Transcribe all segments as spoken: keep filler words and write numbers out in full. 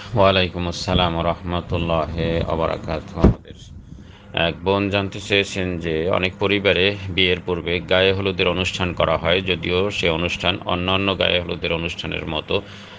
ওয়ালাইকুম আসসালাম রহমতুল্লাহ আবরাকাত। আমাদের এক বোন জানতে চেয়েছেন যে অনেক পরিবারে বিয়ের পূর্বে গায়ে হলুদের অনুষ্ঠান করা হয়, যদিও সে অনুষ্ঠান অন্যান্য গায়ে হলুদের অনুষ্ঠানের মতো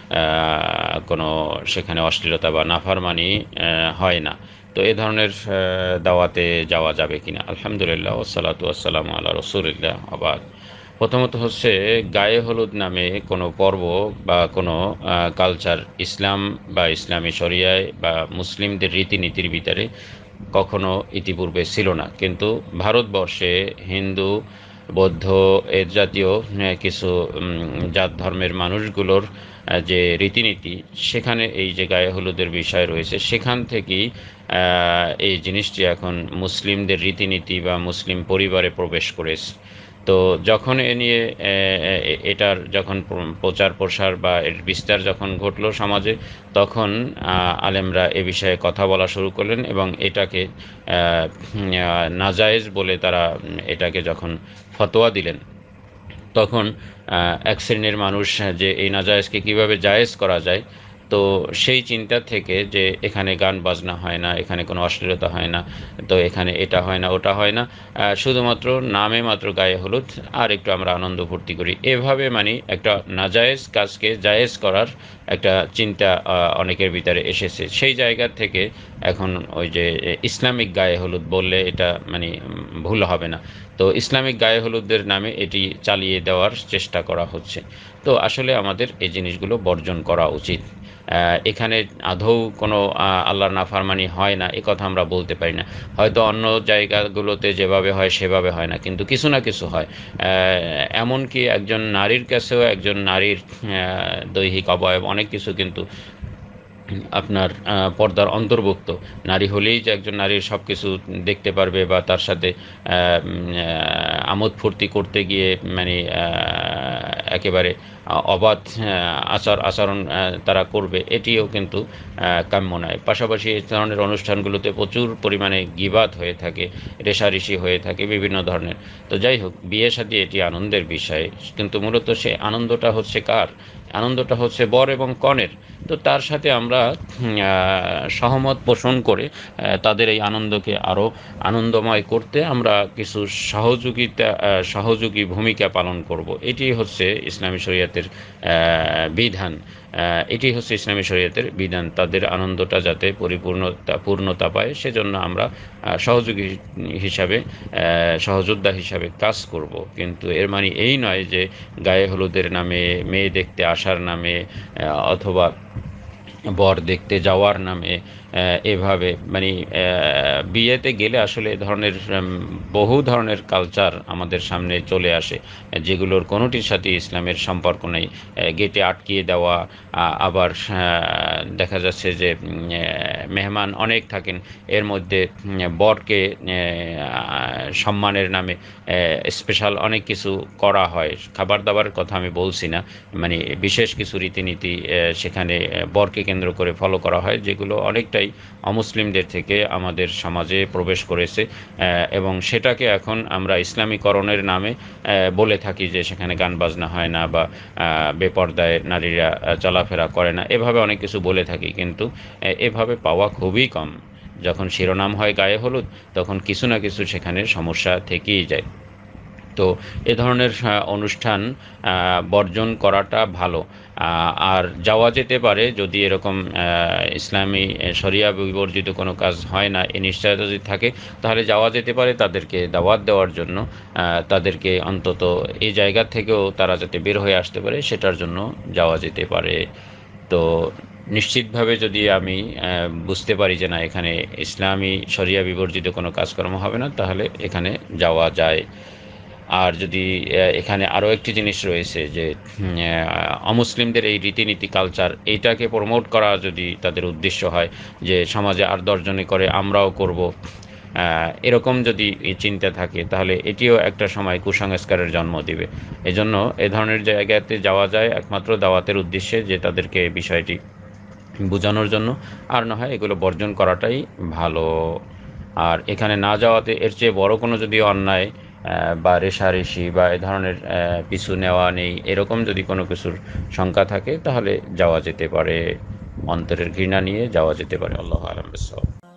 আহ, কোনো সেখানে অশ্লীলতা বা নাফরমানি আহ, হয় না। তো এ ধরনের আহ, দাওয়াতে যাওয়া যাবে কিনা? আলহামদুলিল্লাহ ওয়াসসালাতু ওয়াসসালামু আলা রসুলিল্লাহ। আবার প্রথমত হচ্ছে, গায়ে হলুদ নামে কোনো পর্ব বা কোনো কালচার ইসলাম বা ইসলামী শরিয়ায় বা মুসলিমদের রীতিনীতির ভিতরে কখনো ইতিপূর্বে ছিল না। কিন্তু ভারতবর্ষে হিন্দু, বৌদ্ধ এর জাতীয় আহ, কিছু উম, জাত ধর্মের মানুষগুলোর আহ, যে রীতিনীতি, সেখানে এই যে গায়ে হলুদের বিষয় রয়েছে, সেখান থেকেই আহ, এই জিনিসটি এখন মুসলিমদের রীতিনীতি বা মুসলিম পরিবারে প্রবেশ করেছে। তো যখন এ নিয়ে এ, এ- এটার যখন প্র- প্রচার প্রসার বা এর বিস্তার যখন ঘটলো সমাজে, তখন আহ, আলেমরা এ বিষয়ে কথা বলা শুরু করলেন এবং এটাকে আহ, উম, আহ, নাজায়েজ বলে তারা উম, এটাকে যখন ফতোয়া দিলেন, তখন আহ, এক শ্রেণীর মানুষ যে এই নাজায়েজকে কিভাবে জায়েজ করা যায়, তো সেই চিন্তা থেকে যে এখানে গান বাজনা হয় না, এখানে কোনো অশ্লীলতা হয় না, তো এখানে এটা হয় না ওটা হয় না, আহ, শুধুমাত্র নামে মাত্র গায়ে হলুদ, আর একটু আমরা আনন্দ ফুর্তি করি, এভাবে মানে একটা নাজায়েজ কাজকে জায়েজ করার একটা চিন্তা আহ, অনেকের ভিতরে এসেছে। সেই জায়গা থেকে এখন ওই যে ইসলামিক গায়ে হলুদ বললে এটা মানে উম, ভুল হবে না। তো ইসলামিক গায়ে হলুদের নামে এটি চালিয়ে দেওয়ার চেষ্টা করা হচ্ছে। তো আসলে আমাদের এই জিনিসগুলো বর্জন করা উচিত। আহ, এখানে আদৌ কোনো আহ, আল্লাহর নাফরমানি হয় না এ কথা আমরা বলতে পারি না। হয়তো অন্য জায়গাগুলোতে যেভাবে হয় সেভাবে হয় না, কিন্তু কিছু না কিছু হয়। আহ, এমনকি একজন নারীর কাছেও একজন নারীর আহ, দৈহিক অবয়ব অনেক কিছু কিন্তু আপনার আহ, পর্দার অন্তর্ভুক্ত। নারী হলেই যে একজন নারীর সব কিছু দেখতে পারবে বা তার সাথে আহ, উম, আহ, আমোদ ফুর্তি করতে গিয়ে মানে আহ, একেবারে আহ, অবাধ আহ, আচার আচরণ আহ, তারা করবে, এটিও কিন্তু আহ, কাম্য নয়। পাশাপাশি এই ধরনের অনুষ্ঠানগুলোতে প্রচুর পরিমাণে গীবাত হয়ে থাকে, রেষারেষি হয়ে থাকে বিভিন্ন ধরনের। তো যাই হোক, বিয়ে শাদী এটি আনন্দের বিষয়, কিন্তু মূলত সে আনন্দটা হচ্ছে কার? আনন্দটা হচ্ছে বর এবং কনের। তো তার সাথে আমরা উম, আহ, সহমত পোষণ করে আহ, তাদের এই আনন্দকে আরও আনন্দময় করতে আমরা কিছু সহযোগিতা আহ, সহযোগী ভূমিকা পালন করব। এটি হচ্ছে ইসলামী শরীয়তের আহ, বিধান। আহ, এটি হচ্ছে ইসলামী শরীয়তের বিধান, তাদের আনন্দটা যাতে পরিপূর্ণতা পূর্ণতা পায় সেজন্য আমরা আহ, সহযোগী হিসাবে, আহ, সহযোদ্ধা হিসাবে কাজ করব। কিন্তু এর মানে এই নয় যে গায়ে হলুদের নামে, মেয়ে দেখতে আসার নামে, আহ, অথবা বর দেখতে যাওয়ার নামে আহ, এভাবে মানে আহ, বিয়েতে গেলে আসলে এ ধরনের উম, বহু ধরনের কালচার আমাদের সামনে চলে আসে, যেগুলোর কোনোটির সাথে ইসলামের সম্পর্ক নেই। আহ, গেটে আটকিয়ে দেওয়া, আহ, আবার আহ, দেখা যাচ্ছে যে উম, আহ, মেহমান অনেক থাকেন, এর মধ্যে উম, বরকে আহ, সম্মানের নামে স্পেশাল অনেক কিছু করা হয়। খাবার দাবারের কথা আমি বলছি না, মানে বিশেষ কিছু রীতিনীতি আহ, সেখানে আহ, বরকে কেন্দ্র করে ফলো করা হয়, যেগুলো অনেকটাই অমুসলিমদের থেকে আমাদের সমাজে প্রবেশ করেছে। আহ, এবং সেটাকে এখন আমরা ইসলামীকরণের নামে আহ, বলে থাকি যে সেখানে গান বাজনা হয় না বা আহ, বেপর্দায় নারীরা আহ, চলাফেরা করে না, এভাবে অনেক কিছু বলে থাকি, কিন্তু আহ, এভাবে পাওয়া খুবই কম। যখন শিরোনাম হয় গায়ে হলুদ, তখন কিছু না কিছু সেখানে সমস্যা থেকেই যায়। তো এ ধরনের আহ, অনুষ্ঠান আহ, বর্জন করাটা ভালো। আহ, আর যাওয়া যেতে পারে যদি এরকম আহ, ইসলামী আহ, শরিয়া বিবর্জিত কোনো কাজ হয় না, এই নিশ্চয়তা যদি থাকে, তাহলে যাওয়া যেতে পারে তাদেরকে দাওয়াত দেওয়ার জন্য। আহ, তাদেরকে অন্তত এই জায়গা থেকেও তারা যাতে বের হয়ে আসতে পারে সেটার জন্য যাওয়া যেতে পারে। তো নিশ্চিতভাবে যদি আমি আহ, বুঝতে পারি যে না, এখানে ইসলামী শরিয়া বিবর্জিত কোনো কাজকর্ম হবে না, তাহলে এখানে যাওয়া যায়। আর যদি আহ, এখানে আরও একটি জিনিস রয়েছে যে উম, আহ, অমুসলিমদের এই রীতিনীতি কালচার, এইটাকে প্রমোট করা যদি তাদের উদ্দেশ্য হয়, যে সমাজে আর দশজনে করে আমরাও করব, আহ, এরকম যদি এই চিন্তা থাকে, তাহলে এটিও একটা সময় কুসংস্কারের জন্ম দিবে। এজন্য এ ধরনের জায়গাতে যাওয়া যায় একমাত্র দাওয়াতের উদ্দেশ্যে, যে তাদেরকে বিষয়টি বোঝানোর জন্য। আর না হয় এগুলো বর্জন করাটাই ভালো। আর এখানে না যাওয়াতে এর চেয়ে বড় কোনো যদি অন্যায় আহ, বা রেষারেষি বা এ ধরনের আহ, পিছু নেওয়া নেই, এরকম যদি কোনো কিছুর শঙ্কা থাকে, তাহলে যাওয়া যেতে পারে। অন্তরের ঘৃণা নিয়ে যাওয়া যেতে পারে। আল্লাহু আ'লাম বিস-সাওয়াব।